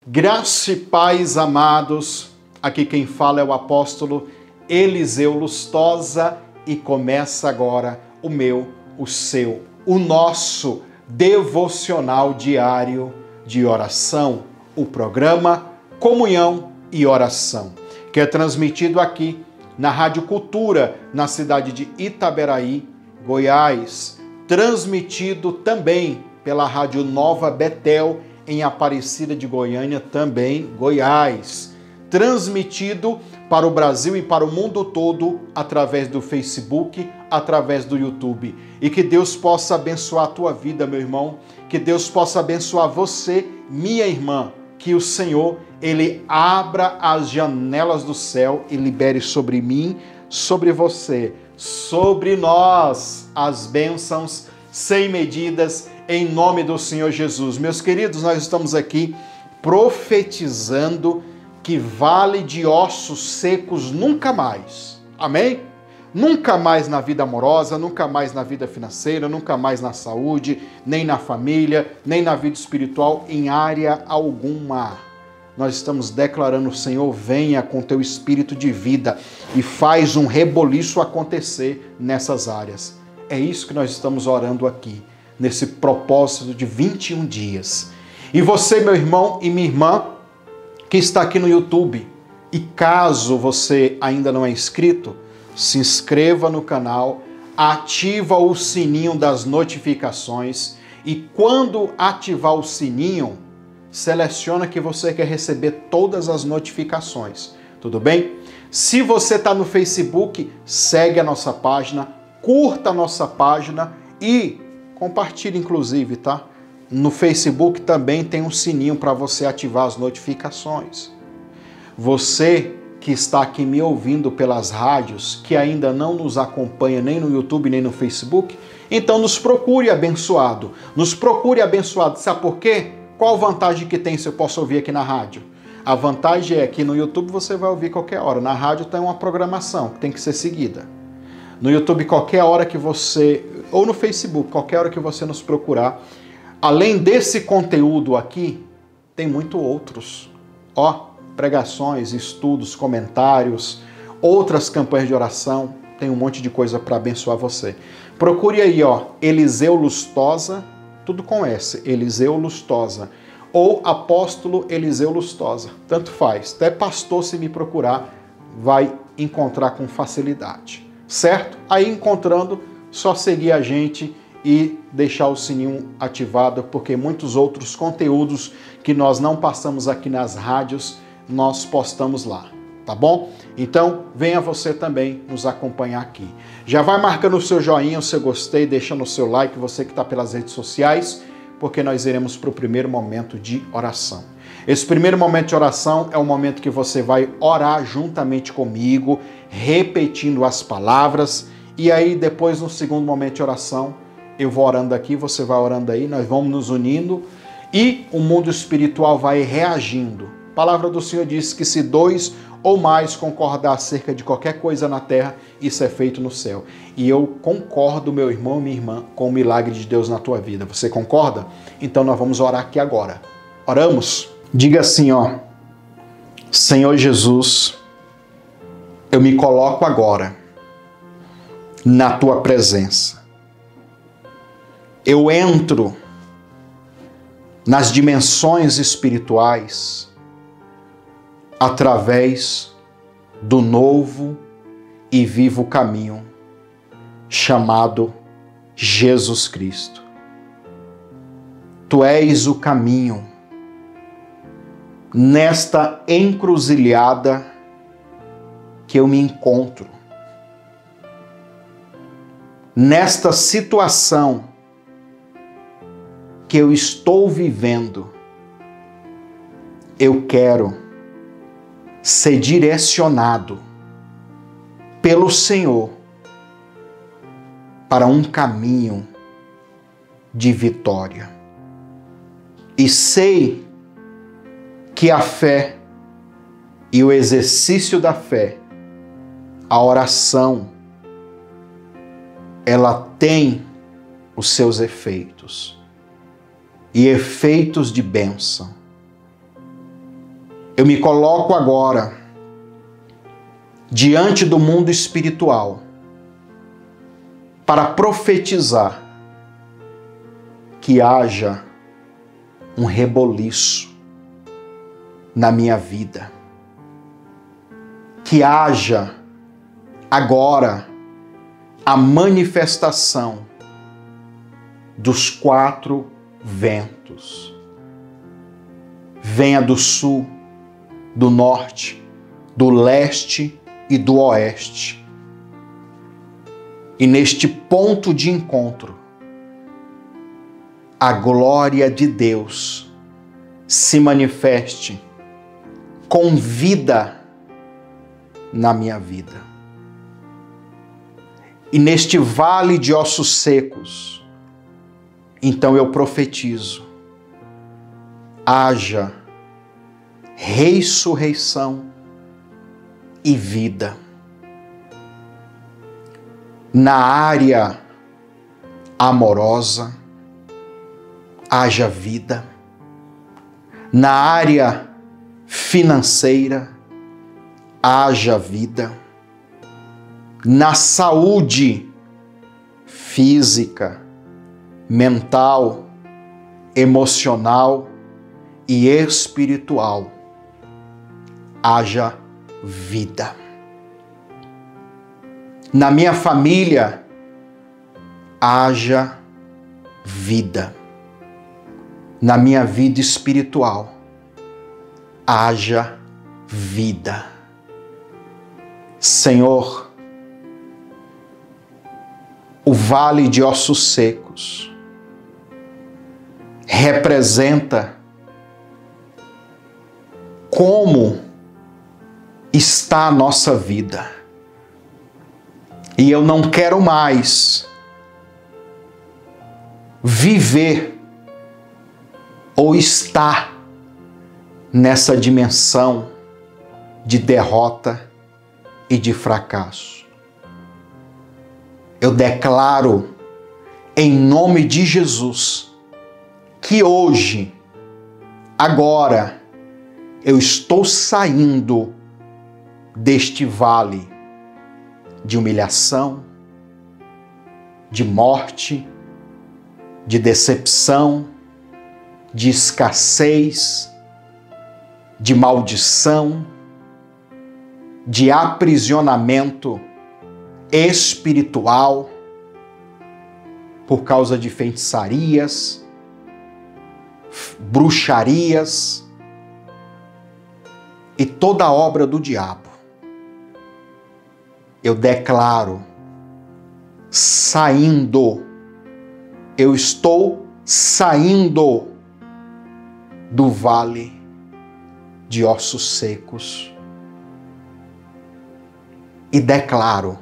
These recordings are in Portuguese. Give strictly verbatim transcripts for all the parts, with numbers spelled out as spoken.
Graça e paz, amados. Aqui quem fala é o apóstolo Eliseu Lustosa e começa agora o meu, o seu, o nosso devocional diário de oração, o programa Comunhão e Oração, que é transmitido aqui na Rádio Cultura, na cidade de Itaberaí, Goiás, transmitido também pela Rádio Nova Betel, em Aparecida de Goiânia, também Goiás, transmitido para o Brasil e para o mundo todo através do Facebook, através do YouTube. E que Deus possa abençoar a tua vida, meu irmão, que Deus possa abençoar você, minha irmã, que o Senhor, Ele abra as janelas do céu e libere sobre mim, sobre você, sobre nós, as bênçãos sem medidas, em nome do Senhor Jesus. Meus queridos, nós estamos aqui profetizando que vale de ossos secos nunca mais. Amém? Nunca mais na vida amorosa, nunca mais na vida financeira, nunca mais na saúde, nem na família, nem na vida espiritual, em área alguma. Nós estamos declarando, Senhor, venha com teu espírito de vida e faz um reboliço acontecer nessas áreas. É isso que nós estamos orando aqui, nesse propósito de vinte e um dias. E você, meu irmão e minha irmã, que está aqui no YouTube, e caso você ainda não é inscrito, se inscreva no canal, ativa o sininho das notificações e quando ativar o sininho, seleciona que você quer receber todas as notificações, tudo bem? Se você está no Facebook, segue a nossa página, curta a nossa página e compartilhe inclusive, tá? No Facebook também tem um sininho para você ativar as notificações. Você que está aqui me ouvindo pelas rádios, que ainda não nos acompanha nem no YouTube nem no Facebook, então nos procure abençoado. Nos procure abençoado. Sabe por quê? Qual vantagem que tem se eu posso ouvir aqui na rádio? A vantagem é que no YouTube você vai ouvir qualquer hora. Na rádio tem uma programação que tem que ser seguida. No YouTube, qualquer hora que você, ou no Facebook, qualquer hora que você nos procurar, além desse conteúdo aqui, tem muito outros. Ó, pregações, estudos, comentários, outras campanhas de oração, tem um monte de coisa para abençoar você. Procure aí, ó, Eliseu Lustosa, tudo com S, Eliseu Lustosa, ou Apóstolo Eliseu Lustosa, tanto faz. Até pastor, se me procurar, vai encontrar com facilidade. Certo? Aí encontrando, só seguir a gente e deixar o sininho ativado, porque muitos outros conteúdos que nós não passamos aqui nas rádios, nós postamos lá, tá bom? Então, venha você também nos acompanhar aqui. Já vai marcando o seu joinha, o seu gostei, deixando o seu like, você que está pelas redes sociais, porque nós iremos para o primeiro momento de oração. Esse primeiro momento de oração é o momento que você vai orar juntamente comigo, repetindo as palavras, e aí depois no segundo momento de oração, eu vou orando aqui, você vai orando aí, nós vamos nos unindo e o mundo espiritual vai reagindo. A palavra do Senhor diz que se dois ou mais concordar acerca de qualquer coisa na terra, isso é feito no céu. E eu concordo, meu irmão e minha irmã, com o milagre de Deus na tua vida. Você concorda? Então nós vamos orar aqui agora. Oramos? Diga assim, ó, Senhor Jesus, eu me coloco agora na tua presença. Eu entro nas dimensões espirituais através do novo e vivo caminho chamado Jesus Cristo. Tu és o caminho nesta encruzilhada que eu me encontro, nesta situação que eu estou vivendo, eu quero ser direcionado pelo Senhor para um caminho de vitória. E sei que a fé e o exercício da fé, a oração, ela tem os seus efeitos, e efeitos de bênção. Eu me coloco agora diante do mundo espiritual para profetizar que haja um reboliço na minha vida. Que haja agora a manifestação dos quatro ventos. Venha do sul, do norte, do leste e do oeste. E neste ponto de encontro, a glória de Deus se manifeste com vida na minha vida. E neste vale de ossos secos, então eu profetizo, haja ressurreição e vida. Na área amorosa, haja vida. Na área financeira, haja vida. Na saúde física, mental, emocional e espiritual, haja vida. Na minha família, haja vida. Na minha vida espiritual, haja vida. Senhor, o vale de ossos secos representa como está a nossa vida. E eu não quero mais viver ou estar nessa dimensão de derrota e de fracasso. Eu declaro em nome de Jesus que hoje, agora, eu estou saindo deste vale de humilhação, de morte, de decepção, de escassez, de maldição, de aprisionamento espiritual por causa de feitiçarias, bruxarias e toda obra do diabo. Eu declaro, saindo, eu estou saindo do vale de ossos secos e declaro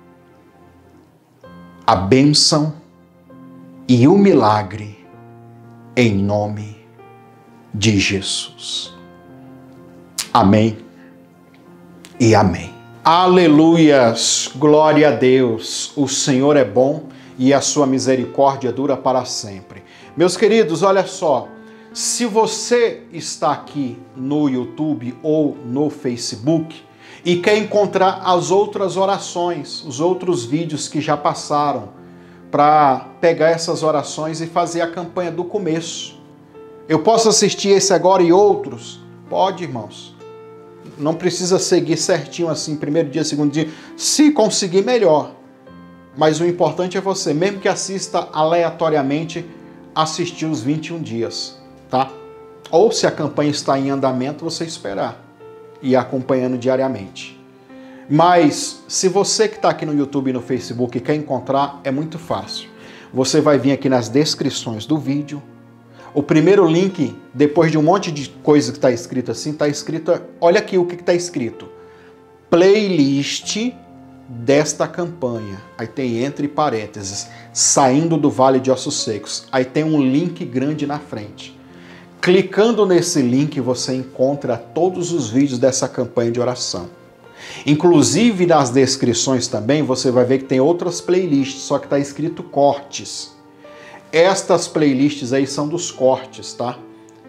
a bênção e o milagre em nome de Jesus. Amém e amém. Aleluias, glória a Deus, o Senhor é bom e a sua misericórdia dura para sempre. Meus queridos, olha só, se você está aqui no YouTube ou no Facebook e quer encontrar as outras orações, os outros vídeos que já passaram, para pegar essas orações e fazer a campanha do começo. Eu posso assistir esse agora e outros? Pode, irmãos. Não precisa seguir certinho assim, primeiro dia, segundo dia. Se conseguir, melhor. Mas o importante é você, mesmo que assista aleatoriamente, assistir os vinte e um dias, tá? Ou se a campanha está em andamento, você esperar e ir acompanhando diariamente. Mas se você que está aqui no YouTube e no Facebook quer encontrar, é muito fácil. Você vai vir aqui nas descrições do vídeo. O primeiro link, depois de um monte de coisa que está escrito assim, está escrito, olha aqui o que está escrito. Playlist desta campanha. Aí tem entre parênteses, saindo do Vale de Ossos Secos. Aí tem um link grande na frente. Clicando nesse link, você encontra todos os vídeos dessa campanha de oração. Inclusive nas descrições também, você vai ver que tem outras playlists, só que está escrito cortes. Estas playlists aí são dos cortes, tá?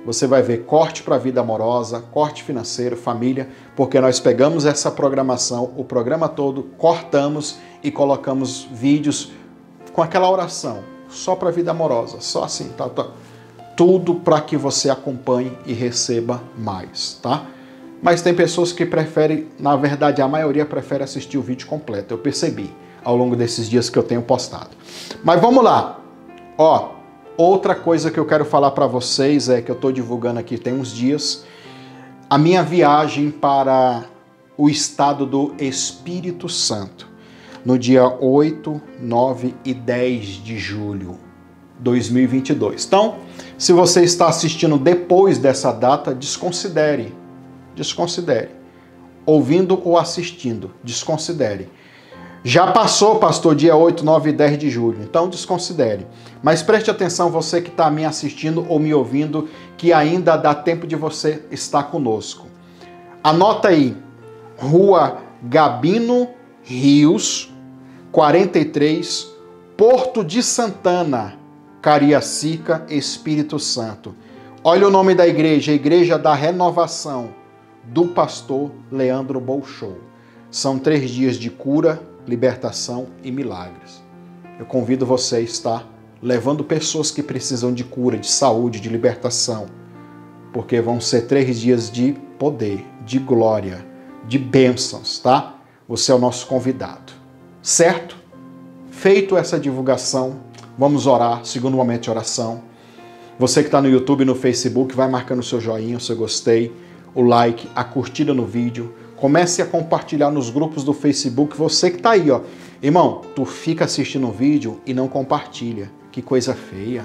você vai ver corte para a vida amorosa, corte financeiro, família, porque nós pegamos essa programação, o programa todo, cortamos e colocamos vídeos com aquela oração, só para a vida amorosa, só assim, tá? tá. Tudo para que você acompanhe e receba mais, tá? Mas tem pessoas que preferem, na verdade a maioria prefere assistir o vídeo completo, eu percebi ao longo desses dias que eu tenho postado. Mas vamos lá, ó, outra coisa que eu quero falar para vocês é que eu estou divulgando aqui tem uns dias, a minha viagem para o estado do Espírito Santo, no dia oito, nove e dez de julho de dois mil e vinte e dois. Então, se você está assistindo depois dessa data, desconsidere, desconsidere. Ouvindo ou assistindo, desconsidere. Já passou, pastor, dia oito, nove e dez de julho, então desconsidere. Mas preste atenção, você que está me assistindo ou me ouvindo, que ainda dá tempo de você estar conosco. Anota aí, Rua Gabino Rios, quarenta e três, Porto de Santana, Cariacica, Espírito Santo. Olha o nome da igreja, Igreja da Renovação, do pastor Leandro Bolshoi. São três dias de cura, libertação e milagres. Eu convido você a estar levando pessoas que precisam de cura, de saúde, de libertação, porque vão ser três dias de poder, de glória, de bênçãos, tá? Você é o nosso convidado, certo? Feito essa divulgação, vamos orar, segundo momento de oração. Você que está no YouTube e no Facebook, vai marcando o seu joinha, o seu gostei, o like, a curtida no vídeo. Comece a compartilhar nos grupos do Facebook. Você que está aí, ó. Irmão, tu fica assistindo o vídeo e não compartilha. Que coisa feia.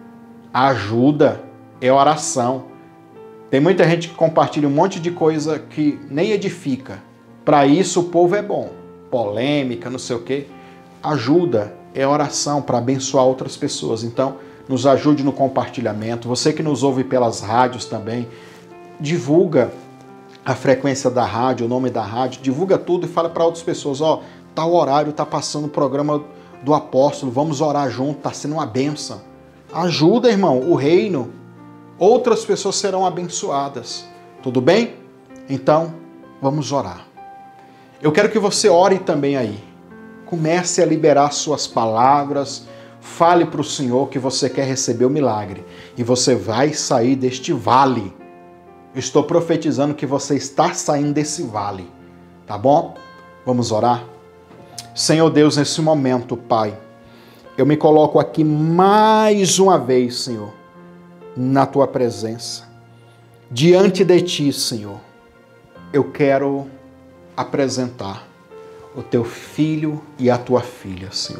Ajuda, é oração. Tem muita gente que compartilha um monte de coisa que nem edifica. Para isso o povo é bom. Polêmica, não sei o quê. Ajuda, é oração para abençoar outras pessoas. Então, nos ajude no compartilhamento. Você que nos ouve pelas rádios também, divulga a frequência da rádio, o nome da rádio, divulga tudo e fala para outras pessoas, ó, tal horário tá passando o programa do apóstolo, vamos orar junto, tá sendo uma bênção. Ajuda, irmão, o reino. Outras pessoas serão abençoadas. Tudo bem? Então, vamos orar. Eu quero que você ore também aí. Comece a liberar suas palavras, fale para o Senhor que você quer receber o milagre e você vai sair deste vale. Eu estou profetizando que você está saindo desse vale, tá bom? Vamos orar? Senhor Deus, nesse momento, Pai, eu me coloco aqui mais uma vez, Senhor, na Tua presença. Diante de Ti, Senhor, eu quero apresentar o Teu filho e a Tua filha, Senhor,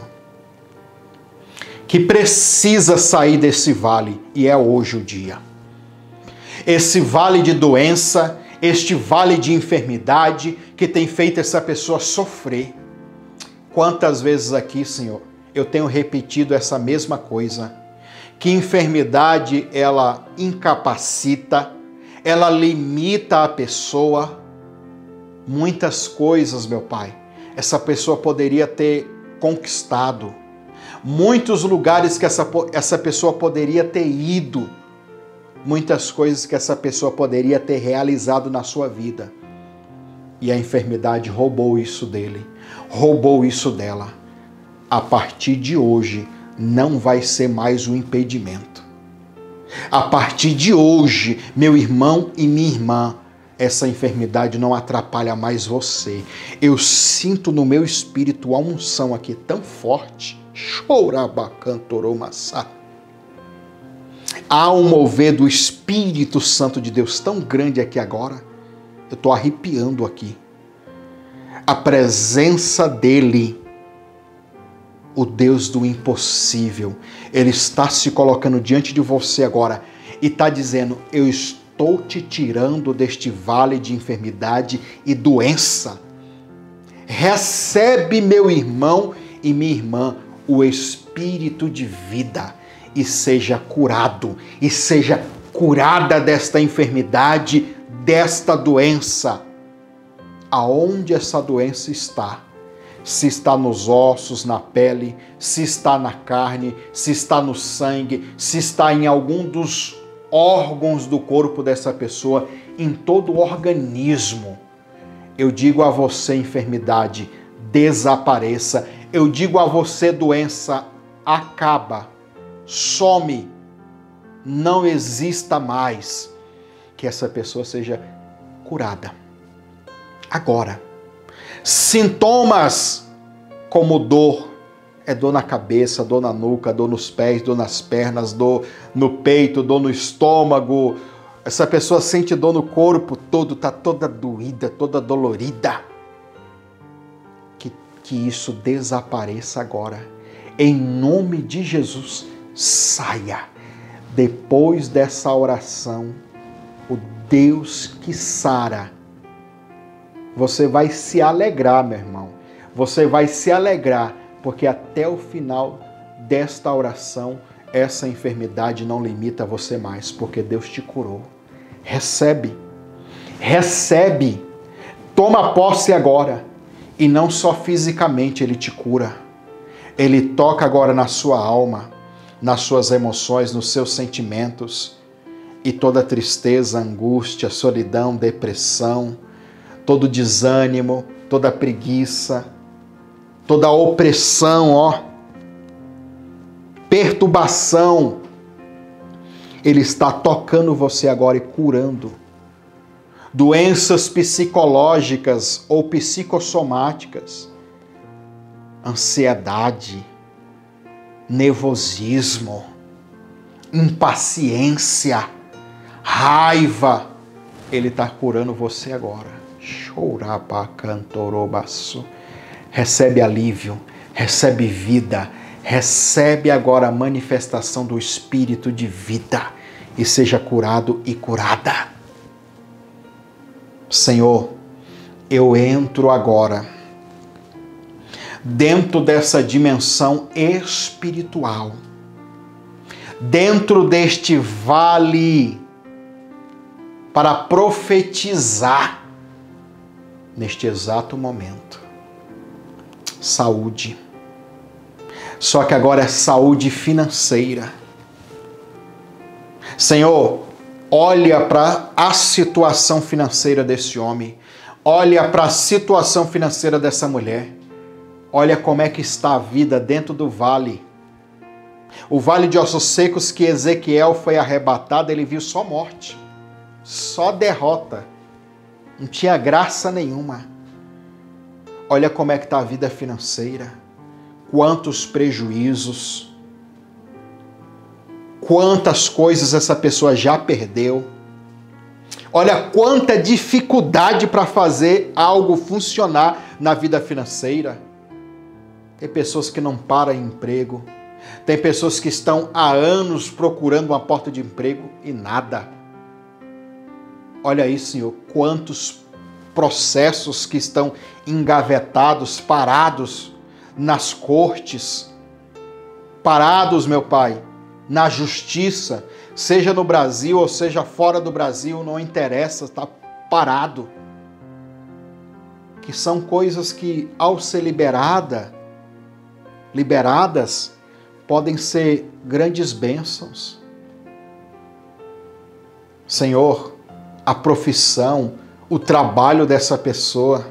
que precisa sair desse vale e é hoje o dia. Esse vale de doença, este vale de enfermidade que tem feito essa pessoa sofrer. Quantas vezes aqui, Senhor, eu tenho repetido essa mesma coisa, que enfermidade ela incapacita, ela limita a pessoa. Muitas coisas, meu Pai, essa pessoa poderia ter conquistado. Muitos lugares que essa, essa pessoa poderia ter ido. Muitas coisas que essa pessoa poderia ter realizado na sua vida. E a enfermidade roubou isso dele, roubou isso dela. A partir de hoje, não vai ser mais um impedimento. A partir de hoje, meu irmão e minha irmã, essa enfermidade não atrapalha mais você. Eu sinto no meu espírito a unção aqui tão forte. Chorabacantoromassa. Há um mover do Espírito Santo de Deus tão grande aqui agora. Eu estou arrepiando aqui. A presença dele, o Deus do impossível, ele está se colocando diante de você agora e está dizendo, eu estou te tirando deste vale de enfermidade e doença. Recebe, meu irmão e minha irmã, o Espírito de vida. E seja curado, e seja curada desta enfermidade, desta doença. Aonde essa doença está? Se está nos ossos, na pele, se está na carne, se está no sangue, se está em algum dos órgãos do corpo dessa pessoa, em todo o organismo. Eu digo a você, enfermidade, desapareça. Eu digo a você, doença, acaba, some, não exista mais. Que essa pessoa seja curada. Agora, sintomas como dor, é dor na cabeça, dor na nuca, dor nos pés, dor nas pernas, dor no peito, dor no estômago. Essa pessoa sente dor no corpo todo, está toda doída, toda dolorida. Que, que isso desapareça agora. Em nome de Jesus, saia. Depois dessa oração, o Deus que sara, você vai se alegrar, meu irmão. Você vai se alegrar, porque até o final desta oração, essa enfermidade não limita você mais, porque Deus te curou. Recebe, recebe, toma posse agora. E não só fisicamente Ele te cura. Ele toca agora na sua alma, nas suas emoções, nos seus sentimentos. E toda tristeza, angústia, solidão, depressão, todo desânimo, toda preguiça, toda opressão, ó, perturbação, Ele está tocando você agora e curando. Doenças psicológicas ou psicossomáticas, ansiedade, nervosismo, impaciência, raiva, Ele está curando você agora. Chorabacantorobaço. Recebe alívio, recebe vida, recebe agora a manifestação do Espírito de vida e seja curado e curada. Senhor, eu entro agora dentro dessa dimensão espiritual, dentro deste vale, para profetizar neste exato momento. Saúde. Só que agora é saúde financeira. Senhor, olha para a situação financeira desse homem. Olha para a situação financeira dessa mulher. Olha como é que está a vida dentro do vale. O vale de ossos secos que Ezequiel foi arrebatado, ele viu só morte, só derrota. Não tinha graça nenhuma. Olha como é que está a vida financeira. Quantos prejuízos. Quantas coisas essa pessoa já perdeu. Olha quanta dificuldade para fazer algo funcionar na vida financeira. Tem pessoas que não param em emprego. Tem pessoas que estão há anos procurando uma porta de emprego e nada. Olha aí, Senhor, quantos processos que estão engavetados, parados nas cortes, parados, meu Pai, na justiça, seja no Brasil ou seja fora do Brasil, não interessa, está parado. Que são coisas que, ao ser liberada, liberadas, podem ser grandes bênçãos. Senhor, a profissão, o trabalho dessa pessoa,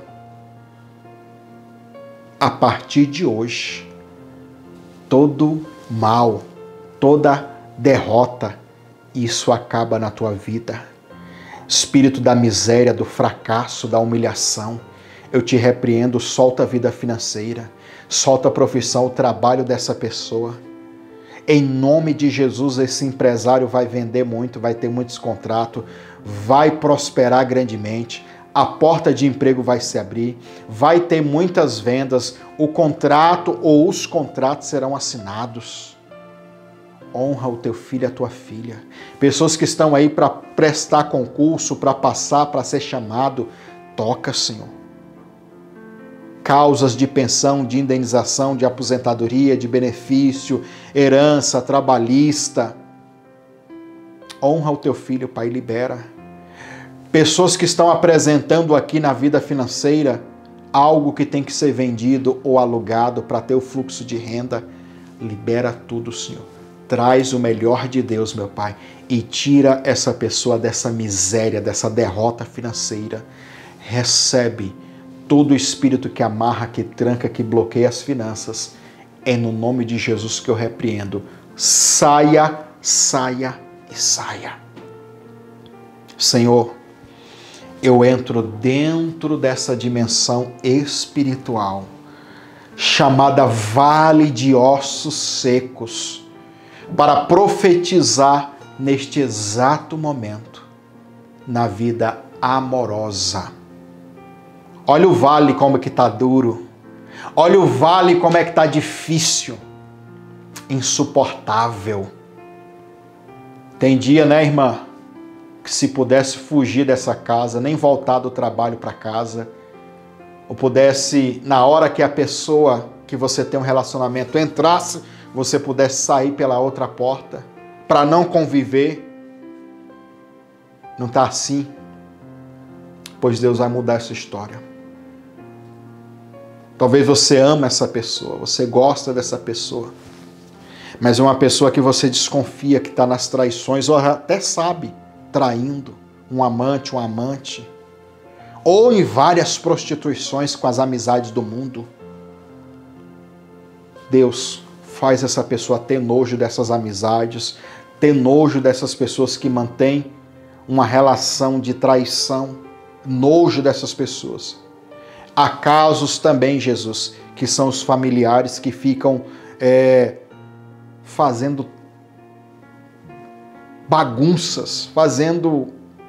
a partir de hoje, todo mal, toda derrota, isso acaba na tua vida. Espírito da miséria, do fracasso, da humilhação, eu te repreendo, solta a vida financeira, solta a profissão, o trabalho dessa pessoa. Em nome de Jesus, esse empresário vai vender muito, vai ter muitos contratos, vai prosperar grandemente, a porta de emprego vai se abrir, vai ter muitas vendas, o contrato ou os contratos serão assinados. Honra o teu filho e a tua filha. Pessoas que estão aí para prestar concurso, para passar, para ser chamado, toca, Senhor. Causas de pensão, de indenização, de aposentadoria, de benefício, herança, trabalhista. Honra o teu filho, Pai, libera. Pessoas que estão apresentando aqui na vida financeira algo que tem que ser vendido ou alugado para ter o fluxo de renda, libera tudo, Senhor. traz o melhor de Deus, meu Pai, e tira essa pessoa dessa miséria, dessa derrota financeira. Recebe todo o espírito que amarra, que tranca, que bloqueia as finanças. É no nome de Jesus que eu repreendo. Saia, saia e saia. Senhor, eu entro dentro dessa dimensão espiritual, chamada Vale de Ossos Secos, para profetizar neste exato momento na vida amorosa. Olha o vale como é que está duro. Olha o vale como é que está difícil, insuportável. Tem dia, né, irmã, que se pudesse fugir dessa casa, nem voltar do trabalho para casa, ou pudesse, na hora que a pessoa que você tem um relacionamento entrasse, você pudesse sair pela outra porta, para não conviver. Não está assim? Pois Deus vai mudar essa história. Talvez você ama essa pessoa, você gosta dessa pessoa, mas é uma pessoa que você desconfia que está nas traições, ou até sabe, traindo um amante, um amante, ou em várias prostituições com as amizades do mundo. Deus faz essa pessoa ter nojo dessas amizades, ter nojo dessas pessoas que mantêm uma relação de traição, nojo dessas pessoas. Há casos também, Jesus, que são os familiares que ficam é, fazendo bagunças, fazendo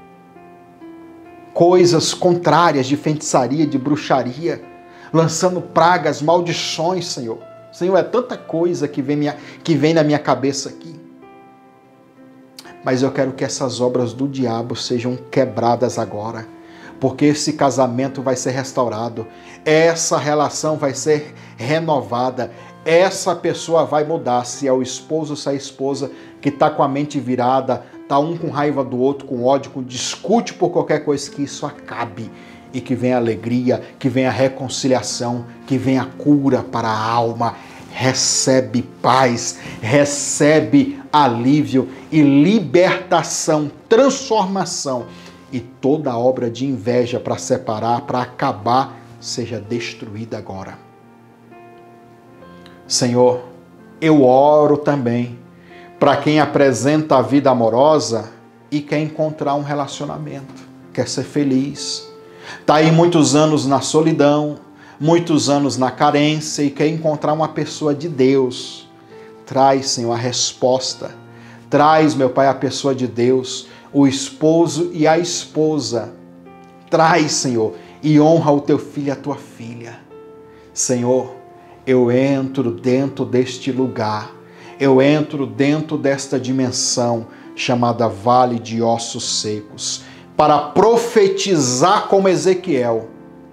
coisas contrárias de feitiçaria, de bruxaria, lançando pragas, maldições, Senhor. Senhor, é tanta coisa que vem, minha, que vem na minha cabeça aqui. Mas eu quero que essas obras do diabo sejam quebradas agora, porque esse casamento vai ser restaurado, essa relação vai ser renovada, essa pessoa vai mudar, se é o esposo, se é a esposa que está com a mente virada, está um com raiva do outro, com ódio, com discute por qualquer coisa, que isso acabe e que venha alegria, que venha reconciliação, que venha cura para a alma. Recebe paz, recebe alívio e libertação, transformação. E toda obra de inveja para separar, para acabar, seja destruída agora. Senhor, eu oro também para quem apresenta a vida amorosa e quer encontrar um relacionamento, quer ser feliz. Está aí muitos anos na solidão, muitos anos na carência e quer encontrar uma pessoa de Deus. Traz, Senhor, a resposta. Traz, meu Pai, a pessoa de Deus, o esposo e a esposa. Traz, Senhor, e honra o teu filho e a tua filha. Senhor, eu entro dentro deste lugar, eu entro dentro desta dimensão chamada Vale de Ossos Secos, para profetizar como Ezequiel.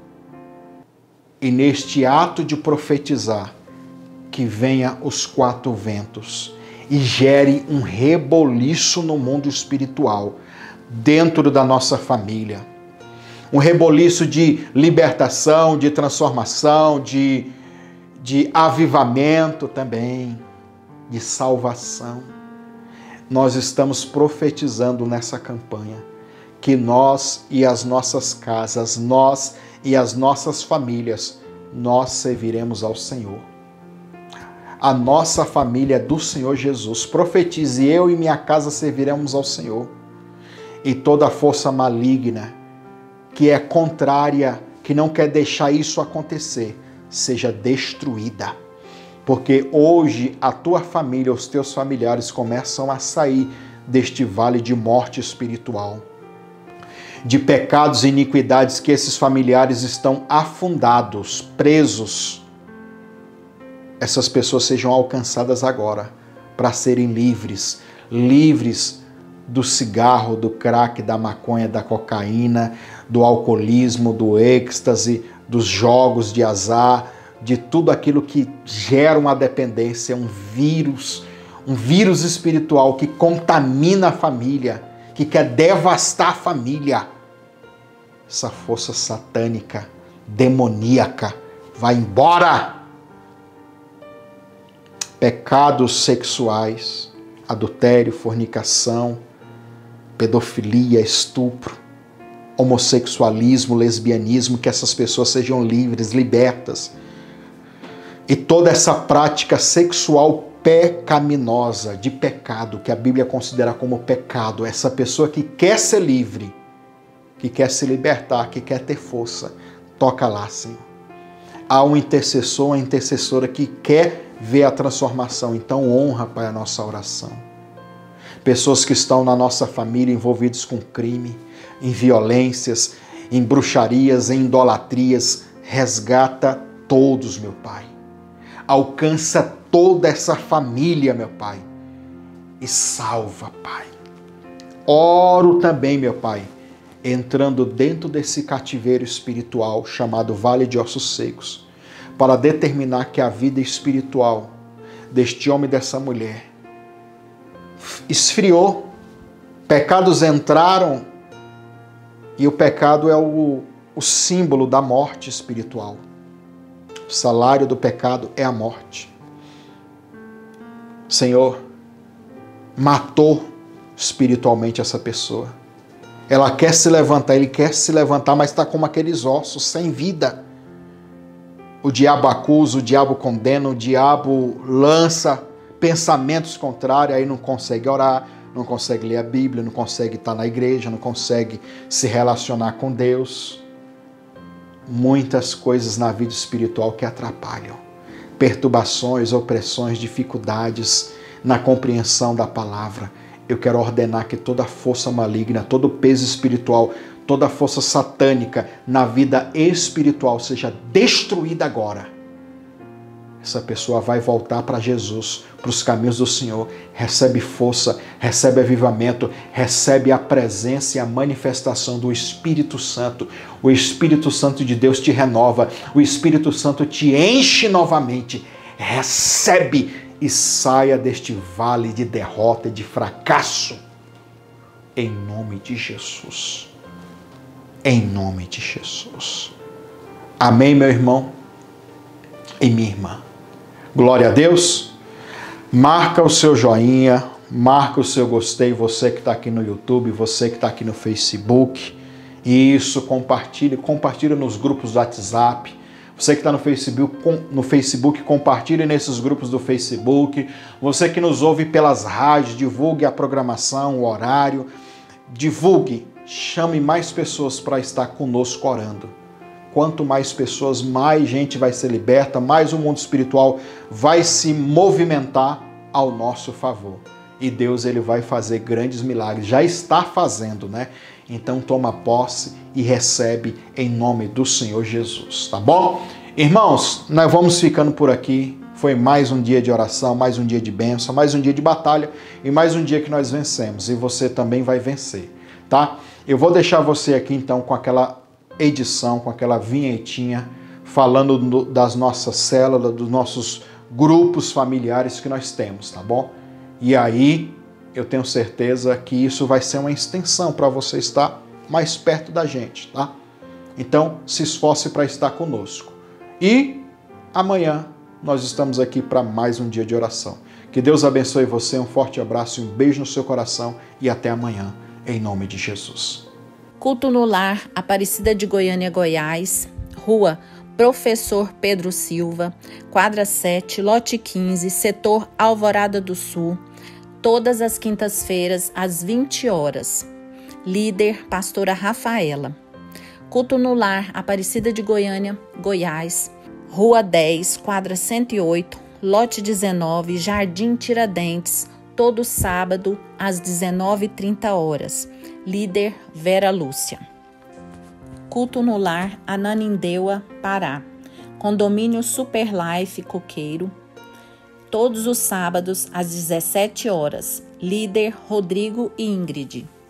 E neste ato de profetizar, que venha os quatro ventos e gere um reboliço no mundo espiritual, dentro da nossa família. Um reboliço de libertação, de transformação, de, de avivamento também, de salvação. Nós estamos profetizando nessa campanha que nós e as nossas casas, nós e as nossas famílias, nós serviremos ao Senhor. A nossa família é do Senhor Jesus. Profetize: eu e minha casa serviremos ao Senhor. E toda força maligna que é contrária, que não quer deixar isso acontecer, seja destruída. Porque hoje a tua família, os teus familiares começam a sair deste vale de morte espiritual, de pecados e iniquidades que esses familiares estão afundados, presos. Essas pessoas sejam alcançadas agora para serem livres, livres do cigarro, do crack, da maconha, da cocaína, do alcoolismo, do êxtase, dos jogos de azar, de tudo aquilo que gera uma dependência, um vírus, um vírus espiritual que contamina a família, que quer devastar a família. Essa força satânica, demoníaca, vai embora. Pecados sexuais, adultério, fornicação, pedofilia, estupro, homossexualismo, lesbianismo, que essas pessoas sejam livres, libertas. E toda essa prática sexual pecaminosa, de pecado, que a Bíblia considera como pecado, essa pessoa que quer ser livre, que quer se libertar, que quer ter força, toca lá, Senhor. Há um intercessor, uma intercessora que quer ver a transformação, então honra, Pai, a nossa oração. Pessoas que estão na nossa família envolvidos com crime, em violências, em bruxarias, em idolatrias, resgata todos, meu Pai. Alcança toda essa família, meu Pai, e salva, Pai. Oro também, meu Pai, entrando dentro desse cativeiro espiritual chamado Vale de Ossos Secos, para determinar que a vida espiritual deste homem e dessa mulher esfriou, pecados entraram, e o pecado é o, o símbolo da morte espiritual. O salário do pecado é a morte. Senhor, matou espiritualmente essa pessoa. Ela quer se levantar, ele quer se levantar, mas está como aqueles ossos, sem vida. O diabo acusa, o diabo condena, o diabo lança pensamentos contrários, aí não consegue orar, não consegue ler a Bíblia, não consegue estar na igreja, não consegue se relacionar com Deus. Muitas coisas na vida espiritual que atrapalham. Perturbações, opressões, dificuldades na compreensão da palavra. Eu quero ordenar que toda força maligna, todo peso espiritual, toda força satânica na vida espiritual seja destruída agora. Essa pessoa vai voltar para Jesus, para os caminhos do Senhor, recebe força, recebe avivamento, recebe a presença e a manifestação do Espírito Santo. O Espírito Santo de Deus te renova, o Espírito Santo te enche novamente. Recebe e saia deste vale de derrota e de fracasso. Em nome de Jesus. Em nome de Jesus. Amém, meu irmão e minha irmã. Glória a Deus. Marca o seu joinha, marca o seu gostei, você que está aqui no YouTube, você que está aqui no Facebook. Isso, compartilhe, compartilhe nos grupos do WhatsApp. Você que está no Facebook, no Facebook, compartilhe nesses grupos do Facebook. Você que nos ouve pelas rádios, divulgue a programação, o horário. Divulgue, chame mais pessoas para estar conosco orando. Quanto mais pessoas, mais gente vai ser liberta, mais o mundo espiritual vai se movimentar ao nosso favor. E Deus, ele vai fazer grandes milagres. Já está fazendo, né? Então toma posse e recebe em nome do Senhor Jesus, tá bom? Irmãos, nós vamos ficando por aqui. Foi mais um dia de oração, mais um dia de bênção, mais um dia de batalha e mais um dia que nós vencemos. E você também vai vencer, tá? Eu vou deixar você aqui então com aquela edição, com aquela vinhetinha, falando do, das nossas células, dos nossos grupos familiares que nós temos, tá bom? E aí, eu tenho certeza que isso vai ser uma extensão para você estar mais perto da gente, tá? Então, se esforce para estar conosco. E amanhã nós estamos aqui para mais um dia de oração. Que Deus abençoe você, um forte abraço e um beijo no seu coração e até amanhã, em nome de Jesus. Culto no Lar, Aparecida de Goiânia, Goiás, Rua Professor Pedro Silva, quadra sete, lote quinze, setor Alvorada do Sul, todas as quintas-feiras, às vinte horas. Líder, pastora Rafaela. Culto no Lar, Aparecida de Goiânia, Goiás, Rua dez, quadra cento e oito, lote dezenove, Jardim Tiradentes, todo sábado, às dezenove e trinta horas. Líder Vera Lúcia. Culto no Lar, Ananindeua, Pará. Condomínio Super Life Coqueiro. Todos os sábados às dezessete horas. Líder Rodrigo e Ingrid.